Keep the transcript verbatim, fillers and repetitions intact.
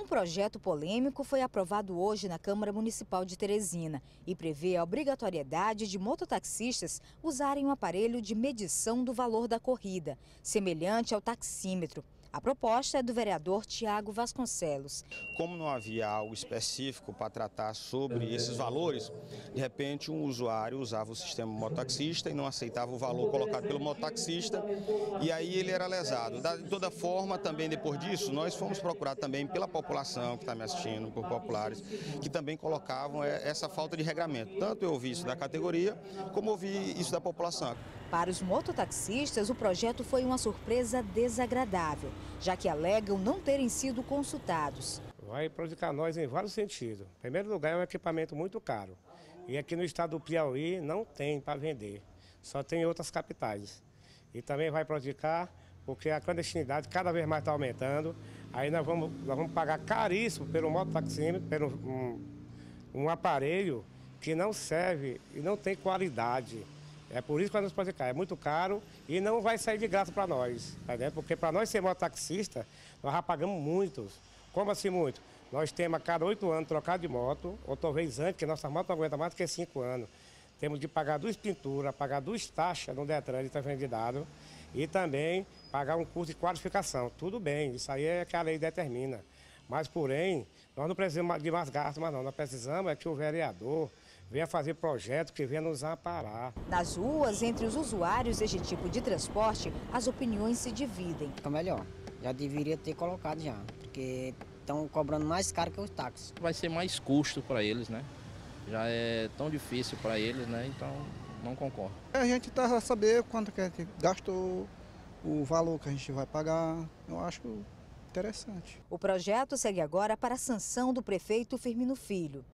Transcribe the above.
Um projeto polêmico foi aprovado hoje na Câmara Municipal de Teresina e prevê a obrigatoriedade de mototaxistas usarem um aparelho de medição do valor da corrida, semelhante ao taxímetro. A proposta é do vereador Tiago Vasconcelos. Como não havia algo específico para tratar sobre esses valores, de repente um usuário usava o sistema mototaxista e não aceitava o valor colocado pelo mototaxista e aí ele era lesado. De toda forma, também depois disso, nós fomos procurar também pela população que está me assistindo, por populares, que também colocavam essa falta de regramento. Tanto eu ouvi isso da categoria, como ouvi isso da população. Para os mototaxistas, o projeto foi uma surpresa desagradável, já que alegam não terem sido consultados. Vai prejudicar nós em vários sentidos. Em primeiro lugar, é um equipamento muito caro. E aqui no estado do Piauí não tem para vender, só tem em outras capitais. E também vai prejudicar porque a clandestinidade cada vez mais está aumentando. Aí nós vamos, nós vamos pagar caríssimo pelo mototaxímetro, pelo um, um aparelho que não serve e não tem qualidade. É por isso que vai nos prejudicar, é muito caro e não vai sair de graça para nós, tá vendo? Porque para nós ser mototaxista, nós já pagamos muitos. Como assim muito? Nós temos a cada oito anos trocar de moto, ou talvez antes, que nossa moto não aguenta mais do que cinco anos. Temos de pagar duas pinturas, pagar duas taxas no Detran de transferência de dados e também pagar um curso de qualificação. Tudo bem, isso aí é que a lei determina. Mas, porém, nós não precisamos de mais gastos, mas não. Nós precisamos é que o vereador venha fazer projetos que venham nos amparar. Nas ruas, entre os usuários deste tipo de transporte, as opiniões se dividem. Fica melhor, já deveria ter colocado já, porque estão cobrando mais caro que os táxis. Vai ser mais custo para eles, né? Já é tão difícil para eles, né? Então não concordo. A gente está a saber quanto que a gente gastou, o valor que a gente vai pagar, eu acho interessante. O projeto segue agora para a sanção do prefeito Firmino Filho.